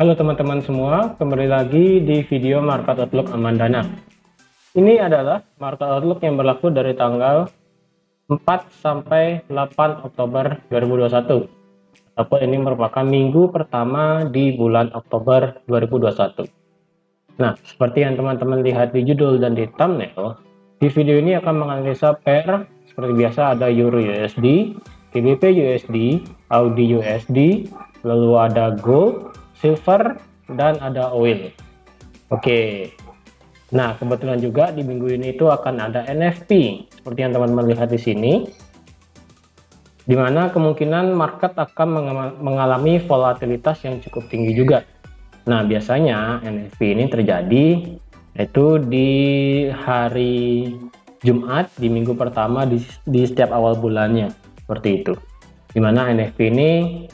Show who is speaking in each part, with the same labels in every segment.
Speaker 1: Halo teman-teman semua, kembali lagi di video Market Outlook Amandana. Ini adalah Market Outlook yang berlaku dari tanggal 4 sampai 8 Oktober 2021. Ataupun ini merupakan minggu pertama di bulan Oktober 2021. Nah, seperti yang teman-teman lihat di judul dan di thumbnail, di video ini akan menganalisa pair seperti biasa ada Euro USD, GBP USD, Audi USD, lalu ada gold, silver, dan ada oil. Oke. Nah, kebetulan juga di minggu ini itu akan ada NFP seperti yang teman-teman lihat di sini, di mana kemungkinan market akan mengalami volatilitas yang cukup tinggi juga. Nah, biasanya NFP ini terjadi itu di hari Jumat di minggu pertama di setiap awal bulannya, seperti itu. Di mana NFP ini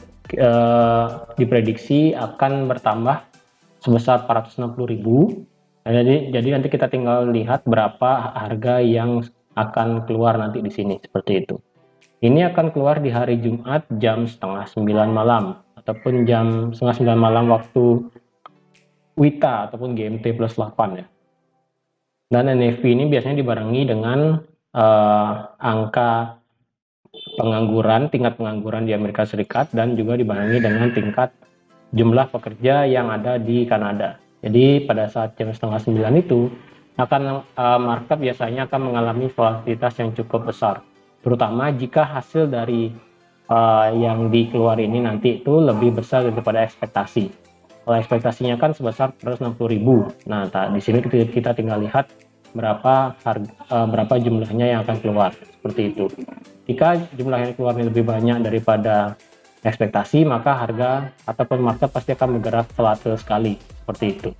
Speaker 1: diprediksi akan bertambah sebesar 460.000. Jadi nanti kita tinggal lihat berapa harga yang akan keluar nanti di sini, seperti itu. Ini akan keluar di hari Jumat jam setengah 9 malam ataupun jam setengah 9 malam waktu WITA ataupun GMT plus 8 ya. Dan NFP ini biasanya dibarengi dengan angka pengangguran, tingkat pengangguran di Amerika Serikat, dan juga dibarengi dengan tingkat jumlah pekerja yang ada di Kanada. Jadi pada saat jam setengah 9 itu akan market biasanya akan mengalami volatilitas yang cukup besar, terutama jika hasil dari yang dikeluar ini nanti itu lebih besar daripada ekspektasi. Kalau ekspektasinya kan sebesar 160.000. Nah, di sini kita tinggal lihat berapa jumlahnya yang akan keluar, seperti itu. Jika jumlah yang keluar lebih banyak daripada ekspektasi, maka harga ataupun market pasti akan bergerak volatil sekali, seperti itu.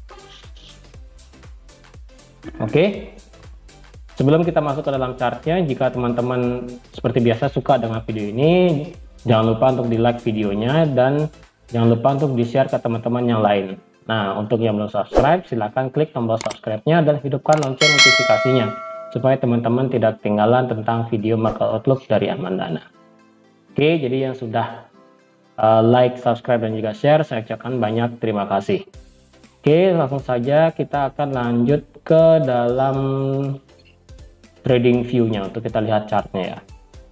Speaker 1: Oke, sebelum kita masuk ke dalam chartnya, jika teman-teman seperti biasa suka dengan video ini, jangan lupa untuk di like videonya dan jangan lupa untuk di share ke teman-teman yang lain. Nah, untuk yang belum subscribe, silahkan klik tombol subscribe-nya dan hidupkan lonceng notifikasinya supaya teman-teman tidak ketinggalan tentang video Market Outlook dari Amandana. Oke, jadi yang sudah like, subscribe, dan juga share, saya ucapkan banyak terima kasih. Oke, langsung saja kita akan lanjut ke dalam trading view-nya untuk kita lihat chartnya ya.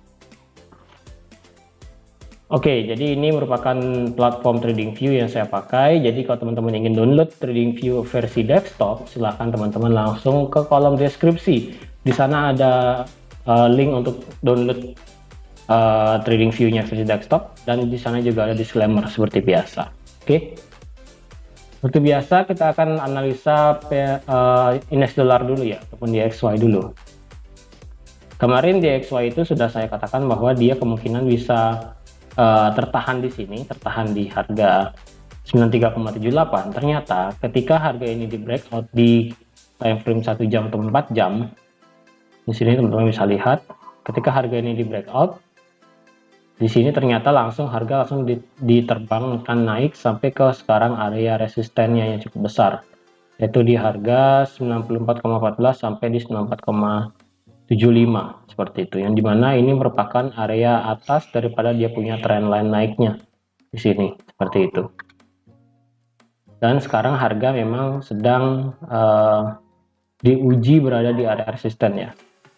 Speaker 1: Oke, jadi ini merupakan platform TradingView yang saya pakai. Jadi kalau teman-teman ingin download TradingView versi desktop, silahkan teman-teman langsung ke kolom deskripsi. Di sana ada link untuk download TradingView-nya versi desktop, dan di sana juga ada disclaimer seperti biasa. Oke, seperti biasa kita akan analisa indeks dolar dulu ya, ataupun DXY dulu. Kemarin DXY itu sudah saya katakan bahwa dia kemungkinan bisa tertahan di sini, tertahan di harga 93,78. Ternyata ketika harga ini di breakout di time frame 1 jam atau 4 jam, di sini teman-teman bisa lihat ketika harga ini di breakout di sini ternyata harga langsung diterbangkan naik sampai ke sekarang area resistennya yang cukup besar, yaitu di harga 94,14 sampai di 94,75 seperti itu, yang dimana ini merupakan area atas daripada dia punya trendline naiknya di sini, seperti itu. Dan sekarang harga memang sedang diuji berada di area resisten ya.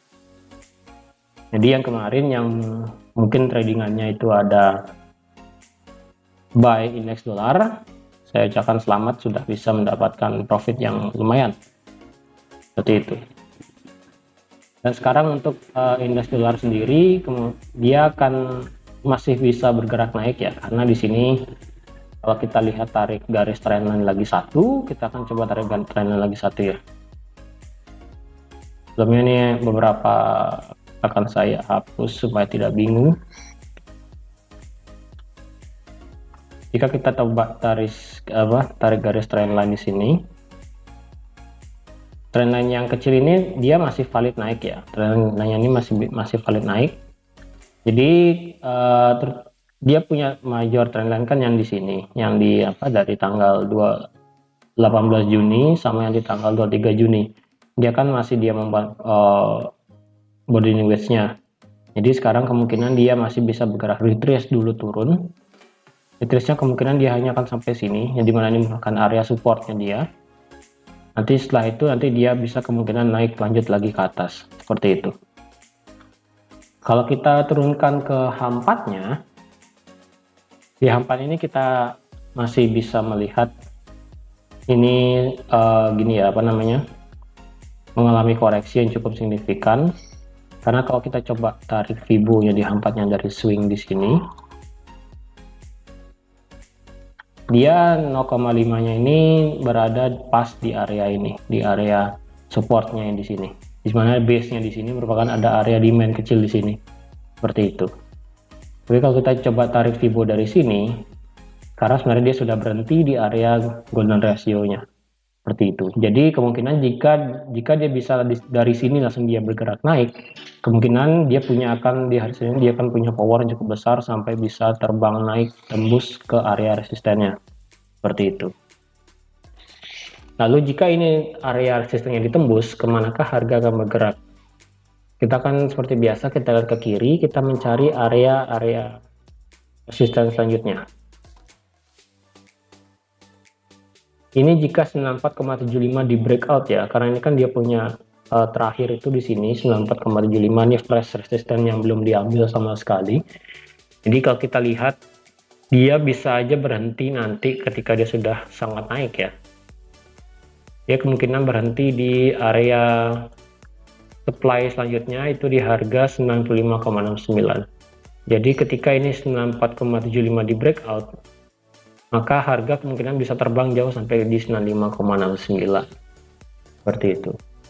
Speaker 1: Jadi yang kemarin yang mungkin tradingannya itu ada buy indeks dolar, saya ucapkan selamat, sudah bisa mendapatkan profit yang lumayan, seperti itu. Dan sekarang untuk indeks dolar sendiri, dia akan masih bisa bergerak naik ya, karena di sini kalau kita lihat tarik garis trendline lagi satu, kita akan coba tarik garis trendline lagi satu ya. Sebelumnya ini beberapa akan saya hapus supaya tidak bingung. Jika kita coba tarik garis trendline di sini, trendline yang kecil ini dia masih valid naik ya, trendline ini masih valid naik. Jadi dia punya major trendline kan yang di sini, yang di dari tanggal 18 Juni sama yang di tanggal 23 Juni. Dia kan masih dia membuat body wedge-nya. Jadi sekarang kemungkinan dia masih bisa bergerak retrace dulu turun. Retracenya kemungkinan dia hanya akan sampai sini, yang dimana ini merupakan area supportnya dia. Nanti setelah itu nanti dia bisa kemungkinan naik lanjut lagi ke atas, seperti itu. Kalau kita turunkan ke H4-nya, di H4 ini kita masih bisa melihat ini gini ya, apa namanya, mengalami koreksi yang cukup signifikan. Karena kalau kita coba tarik Fibo-nya di H4-nya dari swing di sini, dia 0,5-nya ini berada pas di area ini, di area supportnya yang di sini. Di mana base-nya di sini merupakan ada area demand kecil di sini, seperti itu. Tapi kalau kita coba tarik Fibo dari sini, karena sebenarnya dia sudah berhenti di area golden ratio-nya, seperti itu. Jadi kemungkinan jika dia bisa dari sini langsung dia bergerak naik, kemungkinan dia di hari Senin dia akan punya power yang cukup besar sampai bisa terbang naik tembus ke area resistennya, seperti itu. Lalu jika ini area resistennya ditembus, kemanakah harga akan bergerak? Kita akan seperti biasa, kita lihat ke kiri, kita mencari area-area resisten selanjutnya. Ini jika 94,75 di breakout ya, karena ini kan dia punya terakhir itu di sini 94,75, ini flash resisten yang belum diambil sama sekali. Jadi kalau kita lihat, dia bisa aja berhenti nanti ketika dia sudah sangat naik ya. Dia kemungkinan berhenti di area supply selanjutnya itu di harga 95,69. Jadi ketika ini 94,75 di breakout, maka harga kemungkinan bisa terbang jauh sampai di 95,69, seperti itu.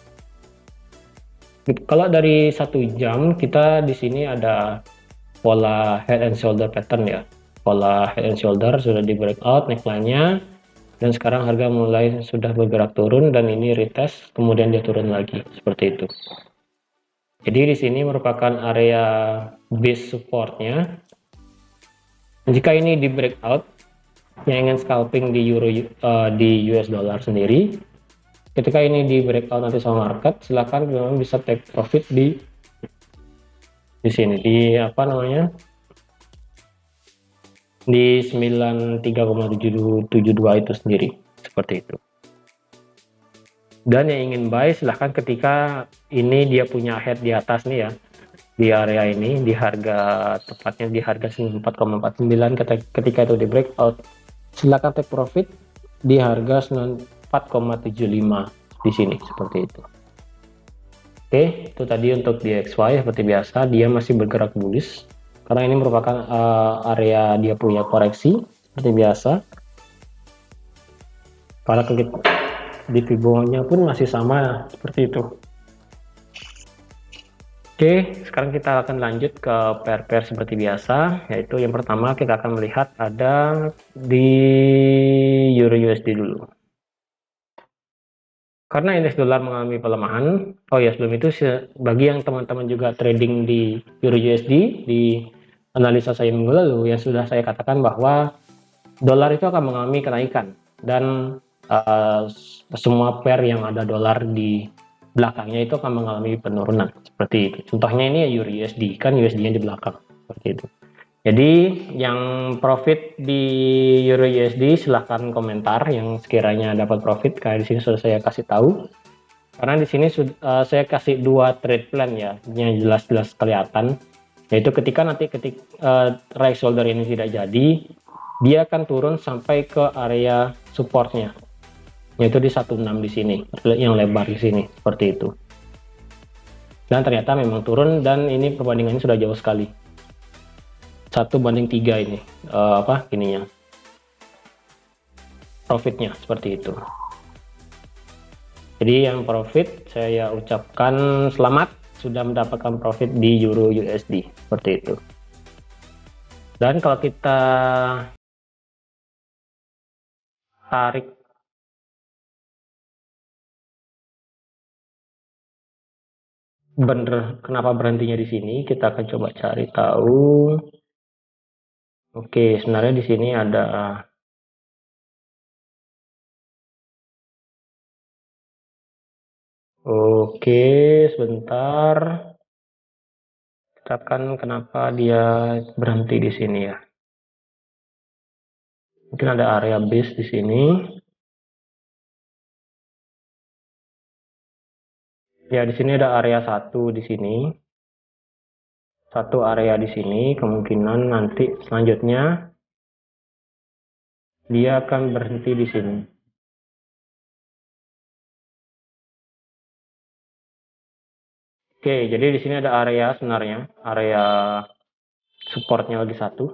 Speaker 1: Kalau dari 1 jam, kita di sini ada pola head and shoulder pattern ya. Pola head and shoulder sudah di breakout neckline-nya, dan sekarang harga mulai sudah bergerak turun, dan ini retest kemudian dia turun lagi, seperti itu. Jadi di sini merupakan area base supportnya. Jika ini di breakout, yang ingin scalping di di US dollar sendiri, ketika ini di breakout nanti sama market, silakan memang bisa take profit di sini, di apa namanya, di 93,772 itu sendiri, seperti itu. Dan yang ingin buy silahkan ketika ini dia punya head di atas nih ya, di area ini, di harga tepatnya di harga 94,49, ketika itu di breakout, silakan take profit di harga 94,75 di sini, seperti itu. Oke, itu tadi untuk DXY. Seperti biasa dia masih bergerak bullish karena ini merupakan area dia punya koreksi seperti biasa. Kalau di Fibo-nya pun masih sama seperti itu. Oke, sekarang kita akan lanjut ke pair-pair seperti biasa, yaitu yang pertama kita akan melihat ada di Euro USD dulu. Karena indeks dolar mengalami pelemahan, oh ya sebelum itu bagi yang teman-teman juga trading di Euro USD, di analisa saya minggu lalu yang sudah saya katakan bahwa dolar itu akan mengalami kenaikan, dan semua pair yang ada dolar di belakangnya itu akan mengalami penurunan seperti itu. Contohnya ini Euro USD, kan USD-nya di belakang seperti itu. Jadi yang profit di Euro USD silahkan komentar yang sekiranya dapat profit, kayak di sini sudah saya kasih tahu. Karena di sini saya kasih 2 trade plan ya, yang jelas-jelas kelihatan. Yaitu ketika right shoulder ini tidak jadi, dia akan turun sampai ke area supportnya, yaitu di 16 di sini, yang lebar di sini, seperti itu. Dan ternyata memang turun, dan ini perbandingannya sudah jauh sekali, 1:3 ini ininya profitnya, seperti itu. Jadi yang profit saya ucapkan selamat, sudah mendapatkan profit di Euro USD, seperti itu. Dan kalau kita tarik bener kenapa berhentinya di sini, kita akan coba cari tahu. Oke, sebenarnya di sini ada sebentar. Kita akan kenapa dia berhenti di sini ya. Mungkin ada area base di sini. Ya, di sini ada area 1 di sini. Satu area di sini, kemungkinan nanti selanjutnya dia akan berhenti di sini. Oke, jadi di sini ada area sebenarnya, area supportnya lagi 1.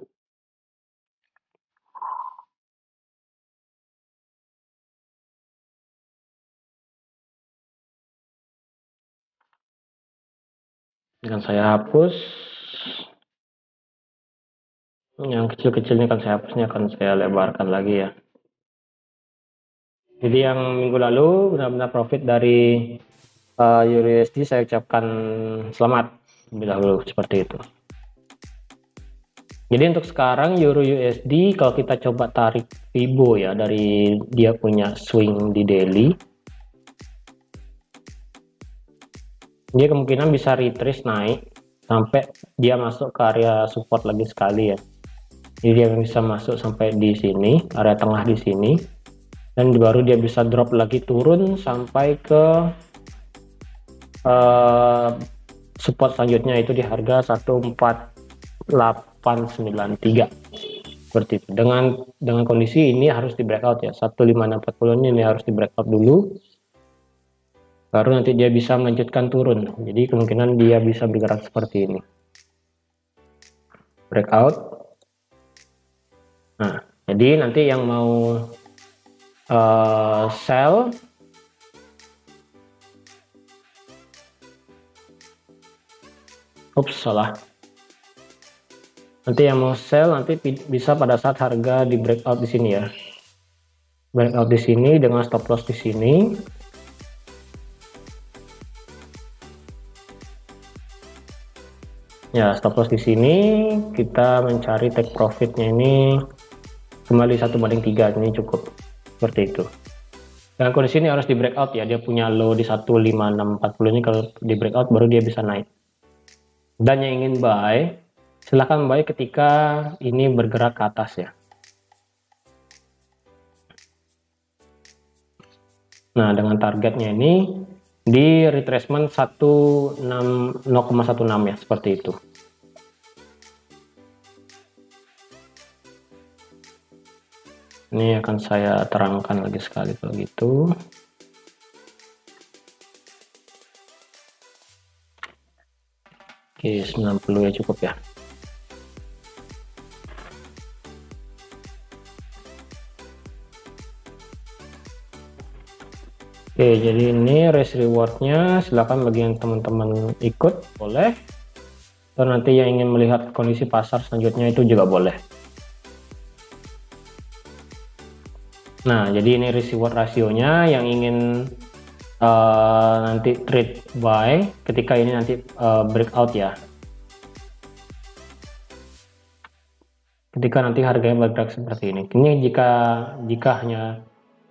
Speaker 1: Dan saya hapus. Yang kecil-kecilnya kan saya hapusnya akan saya lebarkan lagi ya. Jadi yang minggu lalu benar-benar profit dari EURUSD, saya ucapkan selamat lebih dahulu seperti itu. Jadi untuk sekarang Euro USD kalau kita coba tarik Fibo ya dari dia punya swing di daily, dia kemungkinan bisa retrace naik sampai dia masuk ke area support lagi sekali ya. Jadi dia bisa masuk sampai di sini, area tengah di sini, dan baru dia bisa drop lagi turun sampai ke support selanjutnya itu di harga 14893 seperti itu. Dengan kondisi ini harus di breakout ya, 15640 ini harus di breakout dulu, baru nanti dia bisa melanjutkan turun. Jadi kemungkinan dia bisa bergerak seperti ini, breakout. Nah, jadi nanti yang mau sell salah. Nanti yang mau sell nanti bisa pada saat harga di breakout di sini ya. Breakout di sini dengan stop loss di sini. Ya, stop loss di sini kita mencari take profitnya ini kembali 1/3 ini cukup seperti itu. Dan kondisi ini harus di breakout ya, dia punya low di 15640 ini, kalau di breakout baru dia bisa naik. Dan yang ingin buy, silahkan buy ketika ini bergerak ke atas ya. Nah, dengan targetnya ini di retracement 0,16 ya, seperti itu. Ini akan saya terangkan lagi sekali kalau gitu. Oke, 90 ya cukup ya. Oke, jadi ini risk rewardnya silakan bagi yang teman-teman ikut boleh, atau nanti yang ingin melihat kondisi pasar selanjutnya itu juga boleh. Nah, jadi ini risk reward rasionya, yang ingin nanti trade buy ketika ini nanti breakout ya, ketika nanti harganya bergerak seperti ini. Ini jika hanya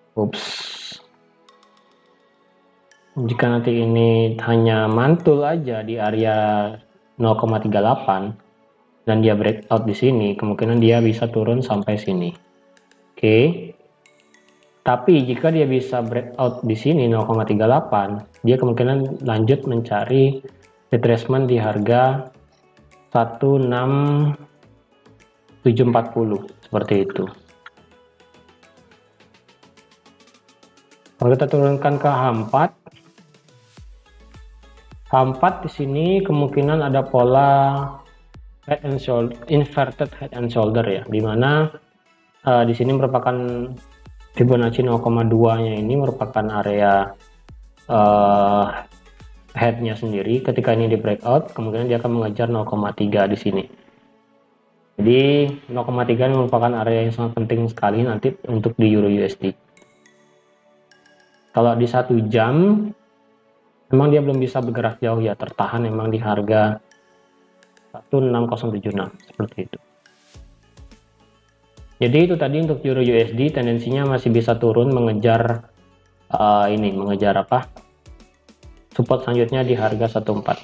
Speaker 1: jika nanti ini hanya mantul aja di area 0,38 dan dia breakout di sini, kemungkinan dia bisa turun sampai sini. Oke. Tapi jika dia bisa breakout di sini 0,38, dia kemungkinan lanjut mencari retracement di harga 16740 seperti itu. Kalau kita turunkan ke H4 di sini kemungkinan ada pola head and shoulder, inverted head and shoulder ya, dimana di sini merupakan Fibonacci 0,2-nya ini merupakan area head-nya sendiri. Ketika ini di breakout, kemungkinan dia akan mengejar 0,3 di sini. Jadi 0,3 merupakan area yang sangat penting sekali nanti untuk di Euro USD. Kalau di 1 jam, memang dia belum bisa bergerak jauh ya, tertahan memang di harga 16076 seperti itu. Jadi itu tadi untuk Euro USD, tendensinya masih bisa turun mengejar support selanjutnya di harga 14.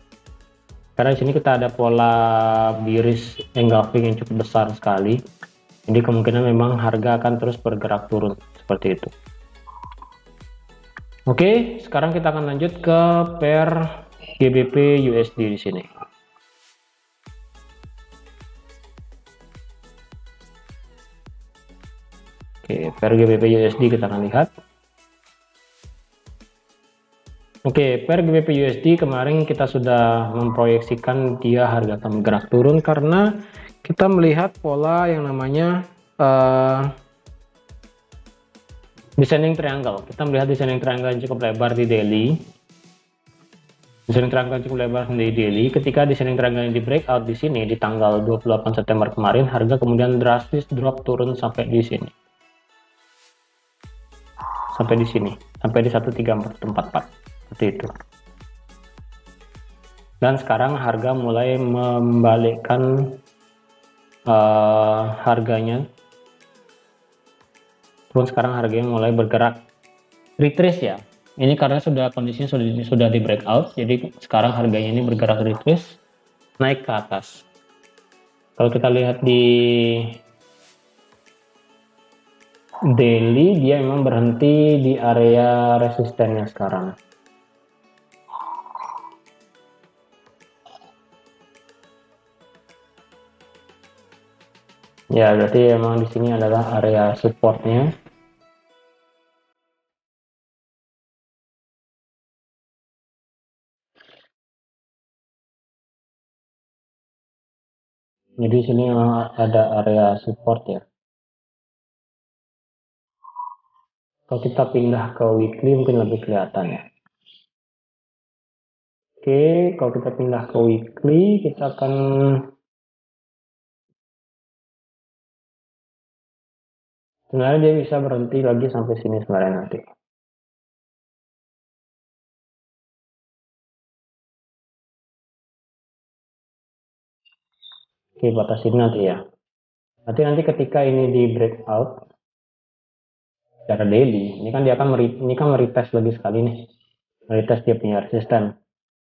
Speaker 1: Karena di sini kita ada pola bearish engulfing yang cukup besar sekali. Jadi kemungkinan memang harga akan terus bergerak turun seperti itu. Oke, sekarang kita akan lanjut ke pair GBP USD di sini. Oke, pair GBP USD kita akan lihat. Oke, pair GBP USD kemarin kita sudah memproyeksikan dia harga akan bergerak turun karena kita melihat pola yang namanya descending triangle. Kita melihat descending triangle yang cukup lebar di daily. Descending triangle cukup lebar di daily. Ketika descending triangle ini di breakout di sini di tanggal 28 September kemarin, harga kemudian drastis drop turun sampai di sini. Sampai di sini, sampai di 13444. Seperti itu. Dan sekarang harga mulai membalikkan harganya. Terus sekarang harganya mulai bergerak retrace ya. Ini karena kondisinya sudah di breakout, jadi sekarang harganya ini bergerak retrace naik ke atas. Kalau kita lihat di daily, dia memang berhenti di area resistennya sekarang. Ya, berarti emang di sini adalah area supportnya. Jadi di sini memang ada area support ya. Kalau kita pindah ke weekly mungkin lebih kelihatan ya. Oke, kalau kita pindah ke weekly, kita akan sebenarnya dia bisa berhenti lagi sampai sini sebenarnya nanti. Oke, batas ini nanti ya. Nanti ketika ini di breakout secara daily, ini kan dia akan meretest lagi sekali nih. Meretest dia punya resisten.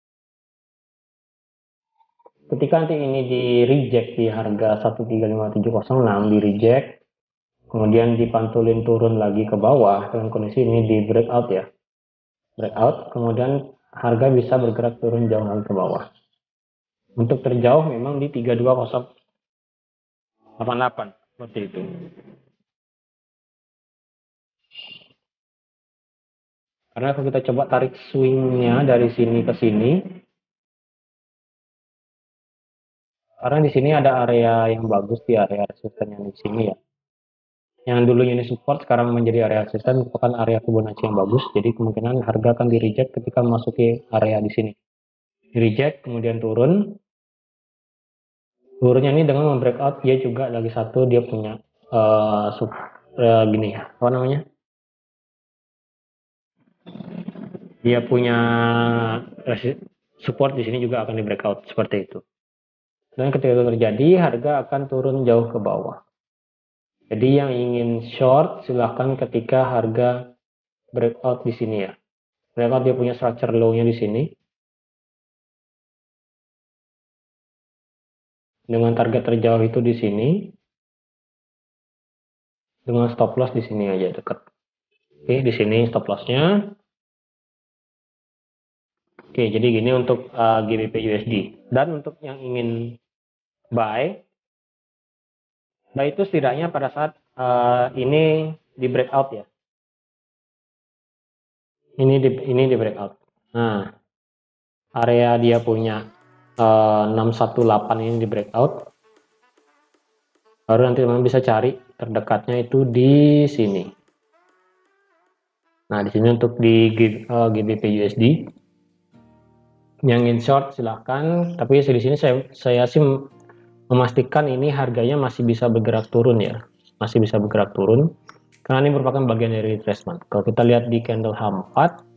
Speaker 1: Ketika nanti ini di reject di harga 135706 di reject, kemudian dipantulin turun lagi ke bawah dengan kondisi ini di breakout ya. Breakout, kemudian harga bisa bergerak turun jauh lagi ke bawah. Untuk terjauh memang di 32088 seperti itu. Karena kalau kita coba tarik swingnya dari sini ke sini, karena di sini ada area yang bagus di area resisten yang di sini ya. Yang dulunya ini support sekarang menjadi area resisten, merupakan area Fibonacci yang bagus. Jadi kemungkinan harga akan di reject ketika memasuki area di sini. Di reject kemudian turun. Turunnya ini dengan membreakout dia juga lagi satu dia punya gini ya, apa namanya? Dia punya support di sini juga akan di breakout seperti itu. Dan ketika itu terjadi, harga akan turun jauh ke bawah. Jadi yang ingin short silahkan ketika harga breakout di sini ya. Breakout dia punya structure low-nya di sini. Dengan target terjauh itu di sini. Dengan stop loss di sini aja dekat. Oke, di sini stop loss-nya. Oke, jadi gini untuk GBP USD. Dan untuk yang ingin buy itu setidaknya pada saat ini di breakout ya. Ini di breakout. Nah, area dia punya 618 ini di breakout. Baru nanti teman bisa cari terdekatnya itu di sini. Nah, di sini untuk di GBP USD. Yang ingin short silahkan, tapi di sini saya sih memastikan ini harganya masih bisa bergerak turun ya. Masih bisa bergerak turun. Karena ini merupakan bagian dari retracement. Kalau kita lihat di candle H4,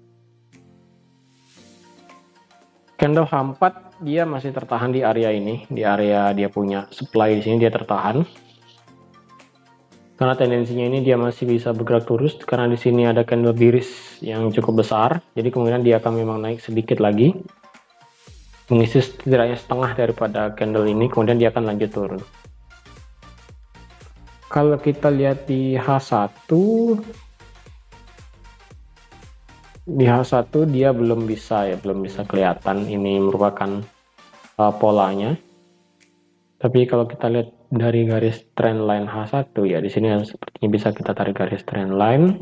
Speaker 1: candle H4 dia masih tertahan di area ini, di area dia punya supply di sini dia tertahan. Karena tendensinya ini dia masih bisa bergerak terus karena di sini ada candle bearish yang cukup besar. Jadi kemudian dia akan memang naik sedikit lagi. Mengisi setidaknya setengah daripada candle ini, kemudian dia akan lanjut turun. Kalau kita lihat di H1 dia belum bisa kelihatan ini merupakan polanya. Tapi kalau kita lihat dari garis trendline H1 ya, di sini sepertinya bisa kita tarik garis trendline.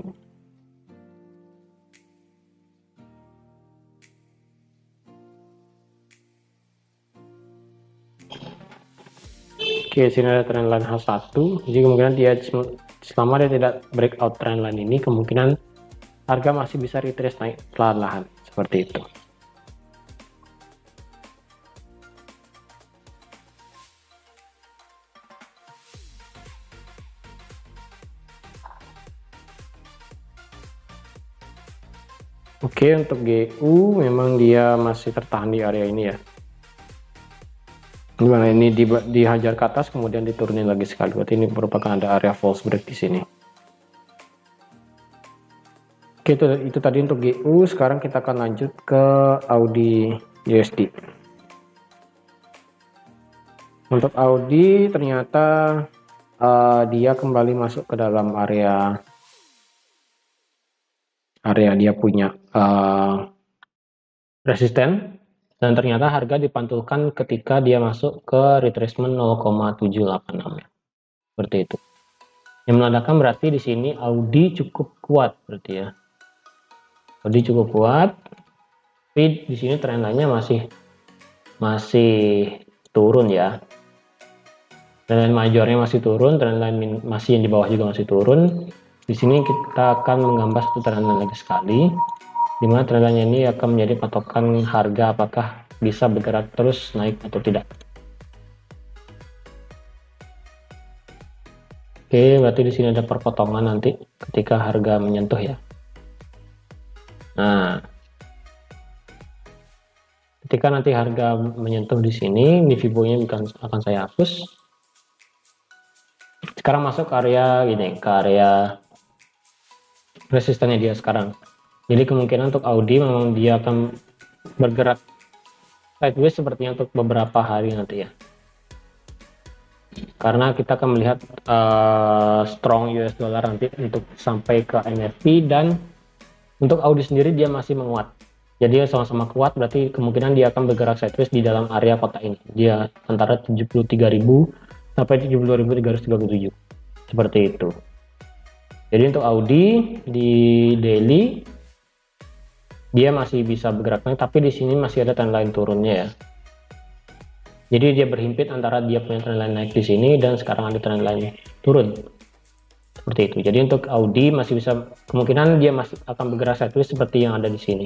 Speaker 1: Oke, sini ada trendline H1. Jadi kemungkinan dia selama dia tidak breakout trendline ini, kemungkinan harga masih bisa retrace naik perlahan-lahan seperti itu. Oke, untuk GU memang dia masih tertahan di area ini ya. Dimana ini dihajar ke atas kemudian diturunin lagi sekali. Berarti ini merupakan ada area false break di sini. Oke, itu tadi untuk GU. Sekarang kita akan lanjut ke Audi USD. Untuk Audi ternyata dia kembali masuk ke dalam area dia punya resisten. Dan ternyata harga dipantulkan ketika dia masuk ke retracement 0,786 ya. Seperti itu. Yang menandakan berarti di sini Audi cukup kuat berarti ya. Audi cukup kuat. Tapi di sini trendline-nya masih turun ya. Trendline majornya masih turun, trendline masih yang di bawah juga masih turun. Di sini kita akan menggambar satu trendline lagi sekali, di mana trendline ini akan menjadi patokan harga apakah bisa bergerak terus naik atau tidak. Oke, berarti di sini ada perpotongan nanti ketika harga menyentuh ya. Nah, ketika nanti harga menyentuh di sini, ini Fibo-nya akan saya hapus. Sekarang masuk ke area gini, ke area resistannya dia sekarang. Jadi kemungkinan untuk Audi memang dia akan bergerak sideways sepertinya untuk beberapa hari nanti ya. Karena kita akan melihat strong US dollar nanti untuk sampai ke MFP, dan untuk Audi sendiri dia masih menguat. Jadi sama-sama kuat, berarti kemungkinan dia akan bergerak sideways di dalam area kota ini. Dia antara 73.000 sampai 72.337. Seperti itu. Jadi untuk Audi di daily dia masih bisa bergerak naik, tapi di sini masih ada trendline turunnya ya. Jadi dia berhimpit antara dia punya trendline naik di sini dan sekarang ada trendline turun. Seperti itu. Jadi untuk Audi masih bisa, kemungkinan dia masih akan bergerak sideways seperti yang ada di sini.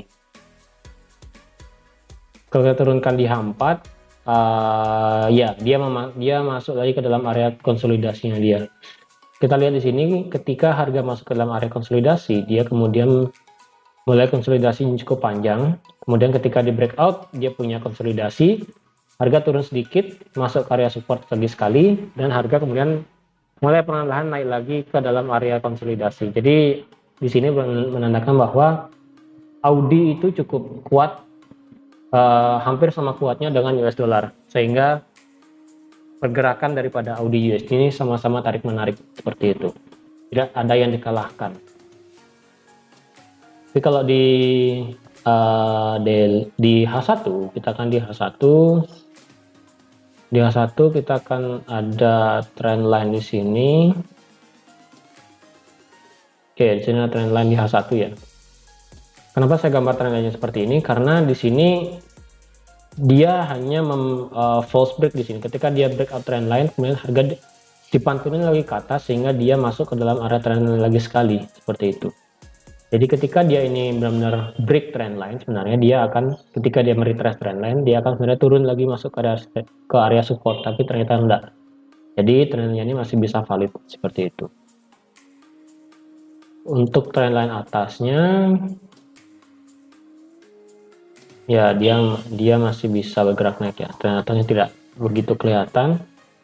Speaker 1: Kalau kita turunkan di H4, ya dia masuk lagi ke dalam area konsolidasinya dia. Kita lihat di sini ketika harga masuk ke dalam area konsolidasi, dia kemudian mulai konsolidasi yang cukup panjang. Kemudian ketika di breakout, dia punya konsolidasi, harga turun sedikit, masuk ke area support lagi sekali, dan harga kemudian mulai perlahan-lahan naik lagi ke dalam area konsolidasi. Jadi di sini menandakan bahwa Audi itu cukup kuat, hampir sama kuatnya dengan US dollar, sehingga pergerakan daripada Audi USD ini sama-sama tarik menarik seperti itu, tidak ada yang dikalahkan. Tapi kalau di H1 kita akan di H1 kita akan ada trendline di sini. Oke, di sini ada trendline di H1 ya. Kenapa saya gambar trendline seperti ini? Karena di sini dia hanya false break di sini. Ketika dia breakout trendline, kemudian harga dipantulin lagi ke atas sehingga dia masuk ke dalam area trendline lagi sekali, seperti itu. Jadi ketika dia ini benar-benar break trendline, sebenarnya dia akan, ketika dia meretrace trendline, dia akan sebenarnya turun lagi masuk ke area support, tapi ternyata enggak. Jadi trendline ini masih bisa valid seperti itu. Untuk trendline atasnya, ya dia masih bisa bergerak naik ya. Trendline tidak begitu kelihatan.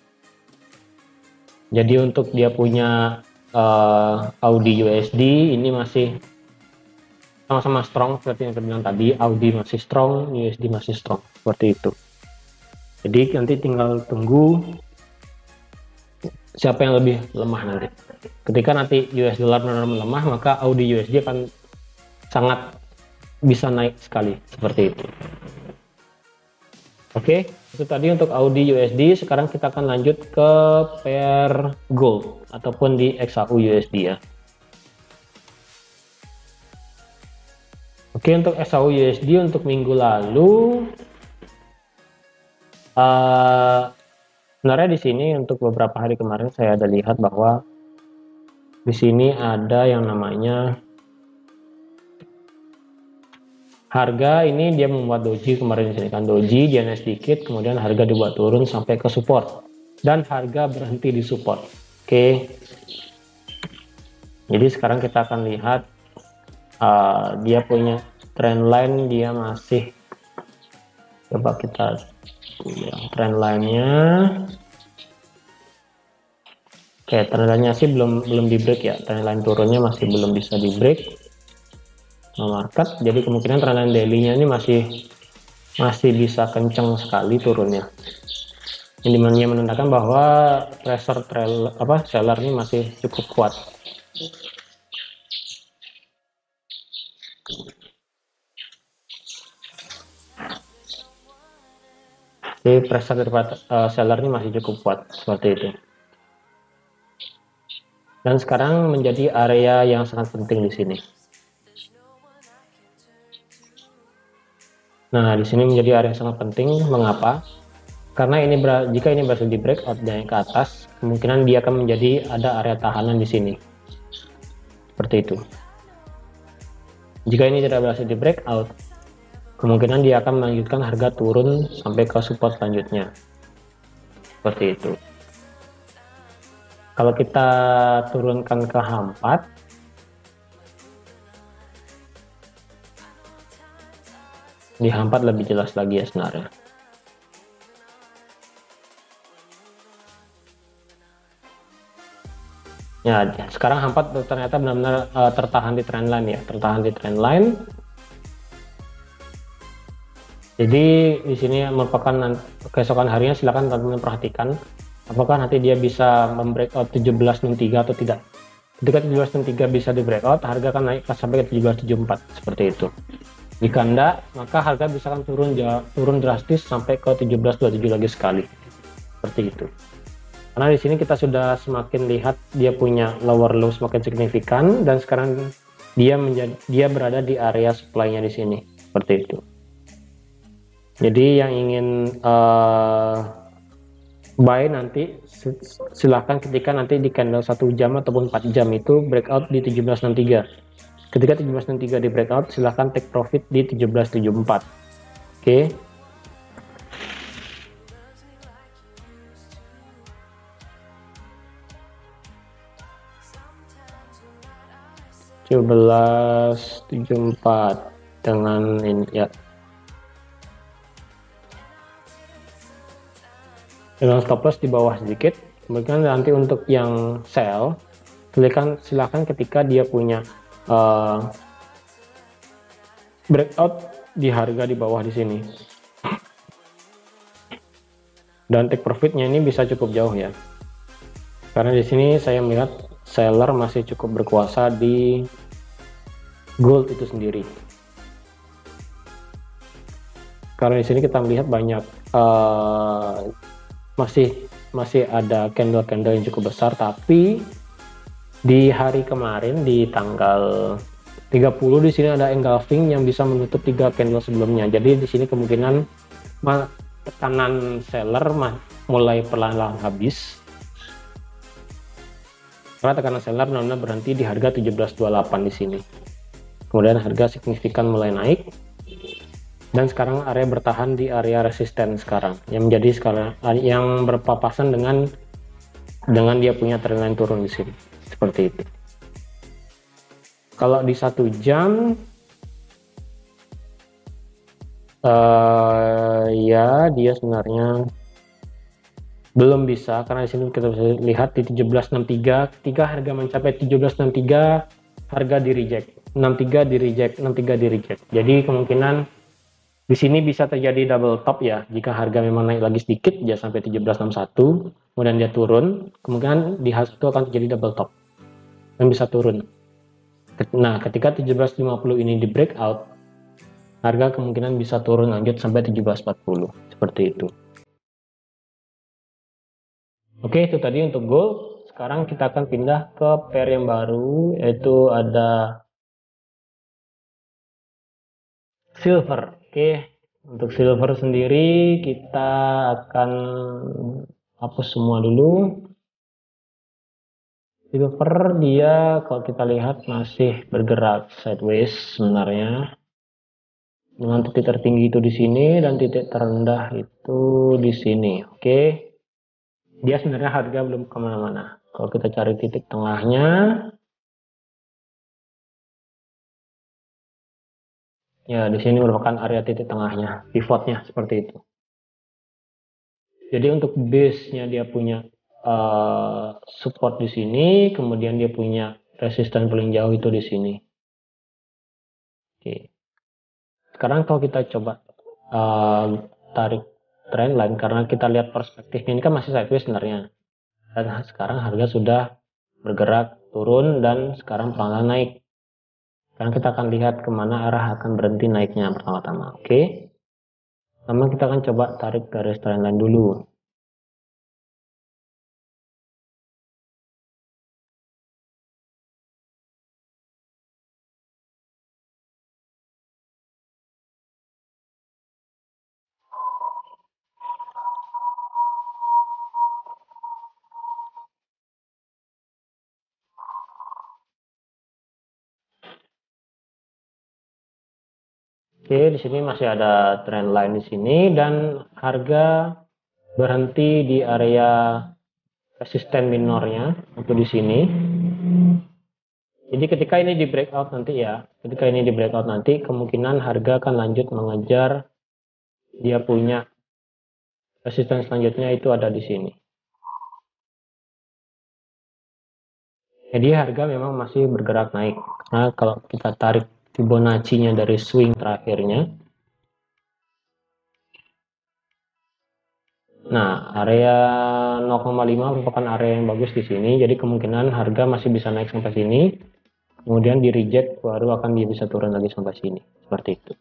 Speaker 1: Jadi untuk dia punya Audi USD ini masih sama-sama strong seperti yang saya bilang tadi. Audi masih strong, USD masih strong, seperti itu. Jadi nanti tinggal tunggu siapa yang lebih lemah nanti. Ketika nanti US dollar benar-benar melemah, maka AUD USD akan sangat bisa naik sekali seperti itu. Oke, itu tadi untuk AUD USD. Sekarang kita akan lanjut ke pair gold ataupun di XAU USD ya. Oke, untuk XAU USD untuk minggu lalu sebenarnya di sini untuk beberapa hari kemarin saya ada lihat bahwa di sini ada yang namanya harga ini dia membuat doji kemarin di sini kan, doji dia naik sedikit, kemudian harga dibuat turun sampai ke support dan harga berhenti di support. Oke, jadi sekarang kita akan lihat dia punya trendline, dia masih, coba kita trend line-nya. Oke, trendline-nya sih belum di break ya, trendline turunnya masih belum bisa di break market, jadi kemungkinan trendline daily-nya ini masih bisa kencang sekali turunnya. Ini menandakan bahwa pressure seller ini masih cukup kuat. Jadi pressure daripada seller ini masih cukup kuat seperti itu. Dan sekarang menjadi area yang sangat penting di sini. Nah, di sini menjadi area yang sangat penting. Mengapa? Karena jika ini berhasil di breakout dan ke atas, kemungkinan dia akan menjadi ada area tahanan di sini. Seperti itu. Jika ini tidak berhasil di breakout, kemungkinan dia akan melanjutkan harga turun sampai ke support selanjutnya. Seperti itu. Kalau kita turunkan ke H4, di H4 lebih jelas lagi ya sebenarnya. Ya, sekarang H4 ternyata benar-benar tertahan di trendline ya, tertahan di trendline. Jadi di sini merupakan keesokan harinya, silakan teman-teman perhatikan apakah nanti dia bisa membreakout 1763 atau tidak. Ketika 1763 bisa di breakout, harga akan naik sampai ke 1774 seperti itu. Jika enggak, maka harga bisa akan turun drastis sampai ke 1727 lagi sekali. Seperti itu. Karena di sini kita sudah semakin lihat dia punya lower low semakin signifikan, dan sekarang dia berada di area supply-nya di sini. Seperti itu. Jadi yang ingin buy nanti silahkan ketika nanti di candle 1 jam ataupun 4 jam itu breakout di 1763. Ketika 1763 di breakout, silahkan take profit di 1774. Oke. (1774) dengan ini ya. Dengan stop loss di bawah sedikit. Kemudian nanti untuk yang sell, silahkan ketika dia punya breakout di harga di bawah di sini, dan take profitnya ini bisa cukup jauh ya, karena di sini saya melihat seller masih cukup berkuasa di gold itu sendiri. Karena di sini kita melihat banyak masih ada candle-candle yang cukup besar, tapi di hari kemarin di tanggal 30 di sini ada engulfing yang bisa menutup 3 candle sebelumnya. Jadi di sini kemungkinan tekanan seller mulai perlahan-lahan habis. Karena tekanan seller benar-benar berhenti di harga 1728 di sini. Kemudian harga signifikan mulai naik. Dan sekarang area bertahan di area resisten sekarang, yang menjadi sekarang yang berpapasan dengan dia punya trendline turun di sini. Seperti itu. Kalau di 1 jam ya dia sebenarnya belum bisa, karena di sini kita bisa lihat di 1763 ketika harga mencapai 1763 harga di reject, 63 di reject, 63 di reject. Jadi kemungkinan di sini bisa terjadi double top ya, jika harga memang naik lagi sedikit ya sampai 1761. kemudian dia turun, kemungkinan di H1 akan terjadi double top dan bisa turun. Nah, ketika 17.50 ini di breakout, harga kemungkinan bisa turun lanjut sampai 17.40, seperti itu. Oke, itu tadi untuk gold. Sekarang kita akan pindah ke pair yang baru, yaitu ada silver. Oke, untuk silver sendiri kita akan hapus semua dulu. Silver dia kalau kita lihat masih bergerak sideways sebenarnya, dengan titik tertinggi itu di sini dan titik terendah itu di sini. Oke, dia sebenarnya harga belum kemana-mana. Kalau kita cari titik tengahnya, ya di sini merupakan area titik tengahnya, pivotnya seperti itu. Jadi untuk base-nya dia punya support di sini, kemudian dia punya resisten paling jauh itu di sini. Oke. Sekarang kalau kita coba tarik trendline, karena kita lihat perspektifnya ini kan masih sideways sebenarnya, dan sekarang harga sudah bergerak turun dan sekarang pelan-pelan naik. Sekarang kita akan lihat kemana arah akan berhenti naiknya pertama-tama. Oke, pertama kita akan coba tarik garis trendline dulu. Oke, di sini masih ada trend line di sini dan harga berhenti di area resisten minornya atau di sini. Jadi ketika ini di breakout nanti kemungkinan harga akan lanjut mengejar dia punya resisten selanjutnya itu ada di sini. Jadi harga memang masih bergerak naik. Nah, kalau kita tarik Fibonacci-nya dari swing terakhirnya, nah area 0,5 merupakan area yang bagus di sini. Jadi kemungkinan harga masih bisa naik sampai sini. Kemudian di reject baru akan dia bisa turun lagi sampai sini, seperti itu.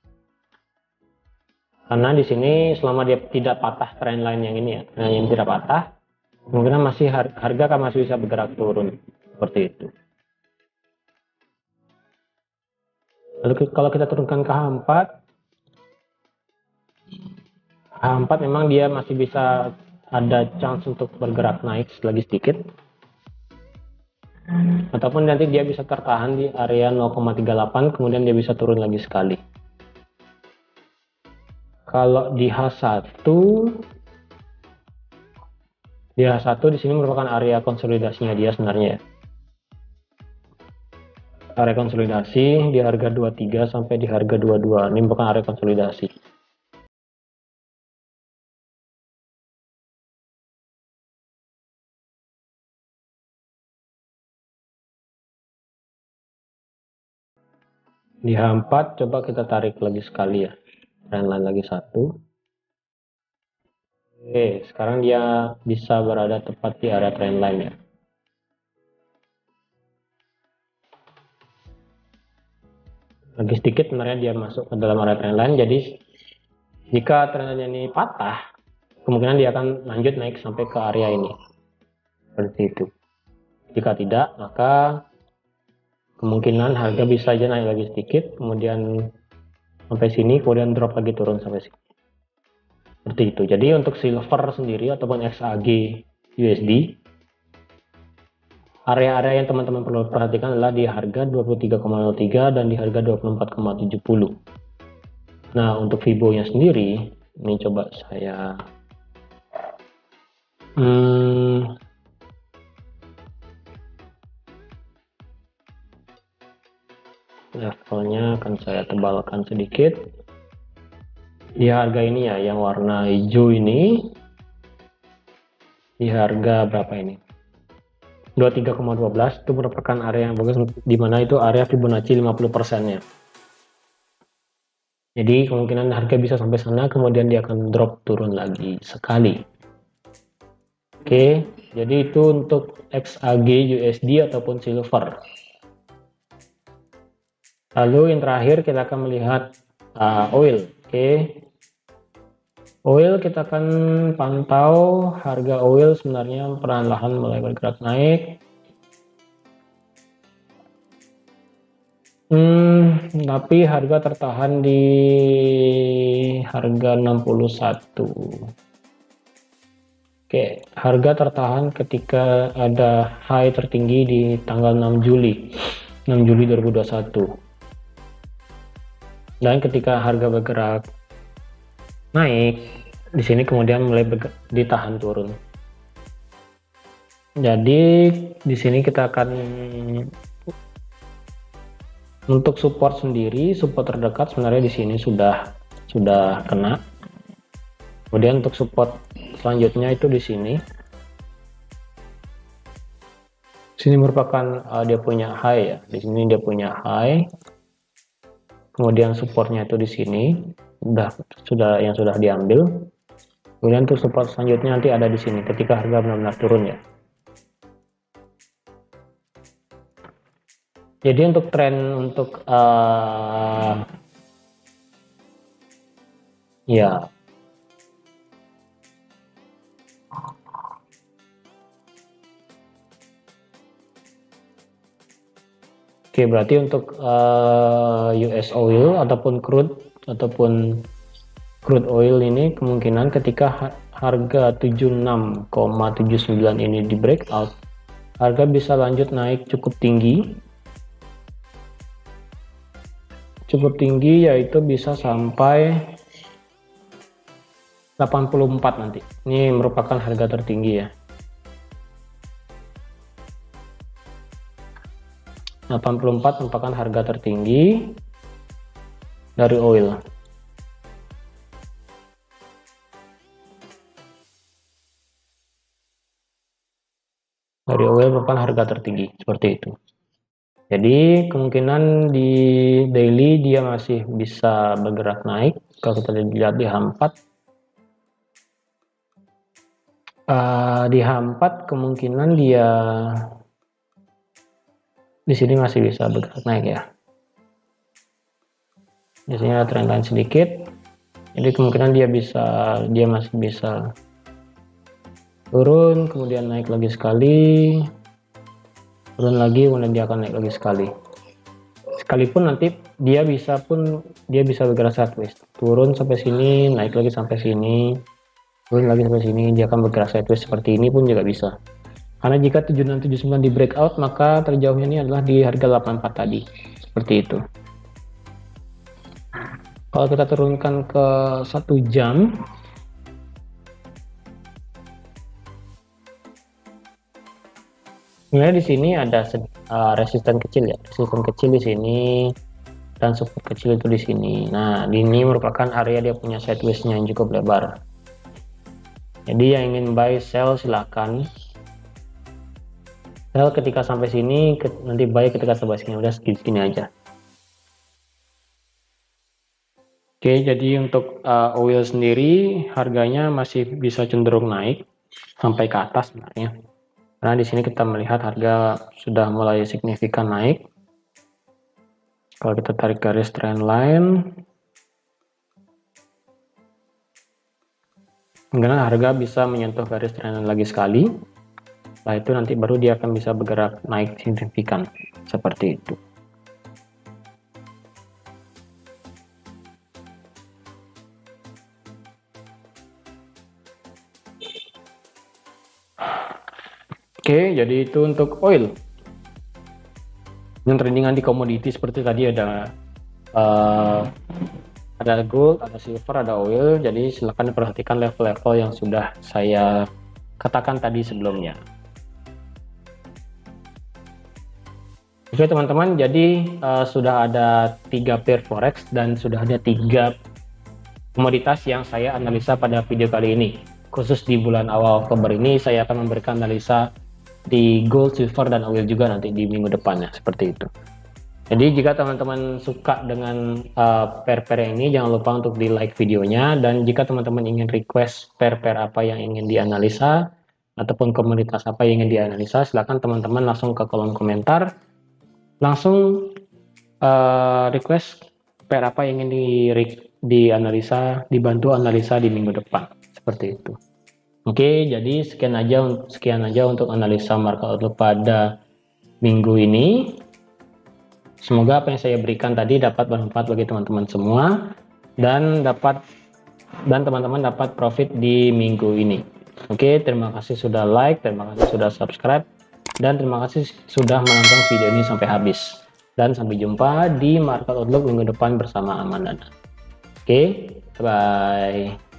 Speaker 1: Karena di sini selama dia tidak patah trendline yang ini ya, yang tidak patah, kemungkinan masih harga akan masih bisa bergerak turun, seperti itu. Lalu kalau kita turunkan ke H4 memang dia masih bisa ada chance untuk bergerak naik lagi sedikit, ataupun nanti dia bisa tertahan di area 0,38 kemudian dia bisa turun lagi sekali. Kalau di H1 di sini merupakan area konsolidasinya dia sebenarnya ya. Area konsolidasi di harga 23 sampai di harga 22. Ini merupakan area konsolidasi. Di H4 coba kita tarik lagi sekali ya. Trendline lagi satu. Oke, sekarang dia bisa berada tepat di area trendline ya. Lagi sedikit sebenarnya dia masuk ke dalam area trendline. Jadi jika trendline ini patah, kemungkinan dia akan lanjut naik sampai ke area ini. Seperti itu. Jika tidak, maka kemungkinan harga bisa aja naik lagi sedikit, kemudian sampai sini, kemudian drop lagi turun sampai sini. Seperti itu. Jadi untuk silver sendiri ataupun XAG USD, area-area yang teman-teman perlu perhatikan adalah di harga 23,03 dan di harga 24,70. Nah, untuk Fibo-nya sendiri, ini coba saya levelnya akan saya tebalkan sedikit. Di harga ini ya, yang warna hijau ini, di harga berapa ini? 23,12 itu merupakan area yang bagus, di mana itu area Fibonacci 50%-nya. Jadi kemungkinan harga bisa sampai sana, kemudian dia akan drop turun lagi sekali. Oke, jadi itu untuk XAG USD ataupun silver. Lalu yang terakhir kita akan melihat oil. Oke, oil kita akan pantau harga oil sebenarnya perlahan-lahan mulai bergerak naik. Tapi harga tertahan di harga 61. Oke, harga tertahan ketika ada high tertinggi di tanggal 6 Juli 2021. Dan ketika harga bergerak naik, di sini kemudian mulai ditahan turun. Jadi di sini kita akan untuk support sendiri, support terdekat sebenarnya di sini sudah kena. Kemudian untuk support selanjutnya itu di sini. Sini merupakan dia punya high ya. Di sini dia punya high. Kemudian supportnya itu di sini sudah diambil. Kemudian untuk support selanjutnya nanti ada di sini ketika harga benar-benar turun ya. Jadi untuk tren untuk ya oke, berarti untuk US oil ataupun crude oil ini kemungkinan ketika harga 76,79 ini di breakout, harga bisa lanjut naik cukup tinggi yaitu bisa sampai 84 nanti. Ini merupakan harga tertinggi ya. 84 merupakan harga tertinggi dari oil. Dari oil merupakan harga tertinggi, seperti itu. Jadi kemungkinan di daily dia masih bisa bergerak naik. Kalau kita lihat di H4, kemungkinan dia di sini masih bisa bergerak naik ya. Di sini ada trendline sedikit, jadi kemungkinan dia masih bisa turun, kemudian naik lagi sekali, turun lagi, kemudian dia akan naik lagi sekali. Sekalipun nanti dia bisa bergerak sideways, turun sampai sini, naik lagi sampai sini, turun lagi sampai sini, dia akan bergerak sideways seperti ini pun juga bisa. Karena jika 7679 di breakout, maka terjauhnya ini adalah di harga 84 tadi. Seperti itu. Kalau kita turunkan ke 1 jam, sebenarnya di sini ada resisten kecil ya. Resisten kecil di sini dan support kecil itu di sini. Nah, ini merupakan area dia punya sideways-nya yang cukup lebar. Jadi yang ingin buy sell silakan. Sell ketika sampai sini, nanti buy ketika sampai sini, udah segini aja. Oke, jadi untuk oil sendiri harganya masih bisa cenderung naik sampai ke atas sebenarnya. Karena di sini kita melihat harga sudah mulai signifikan naik. Kalau kita tarik garis trendline, kemungkinan harga bisa menyentuh garis trendline lagi sekali. Setelah itu nanti baru dia akan bisa bergerak naik signifikan seperti itu. Oke, jadi itu untuk oil. Yang trendingan di komoditi seperti tadi ada gold, ada silver, ada oil. Jadi silakan diperhatikan level-level yang sudah saya katakan tadi sebelumnya. Oke teman-teman, jadi sudah ada 3 pair forex dan sudah ada 3 komoditas yang saya analisa pada video kali ini. Khusus di bulan awal Oktober ini saya akan memberikan analisa di gold, silver, dan oil juga nanti di minggu depannya, seperti itu. Jadi jika teman-teman suka dengan pair-pair ini, jangan lupa untuk di like videonya, dan jika teman-teman ingin request pair-pair apa yang ingin dianalisa, ataupun komoditas apa yang ingin dianalisa, silahkan teman-teman langsung ke kolom komentar, langsung request pair apa yang ingin dianalisa, dibantu analisa di minggu depan, seperti itu. Oke, jadi sekian aja untuk analisa market outlook pada minggu ini. Semoga apa yang saya berikan tadi dapat bermanfaat bagi teman-teman semua dan teman-teman dapat profit di minggu ini. Oke, terima kasih sudah like, terima kasih sudah subscribe, dan terima kasih sudah menonton video ini sampai habis. Dan sampai jumpa di market outlook minggu depan bersama Amandana. Oke, bye.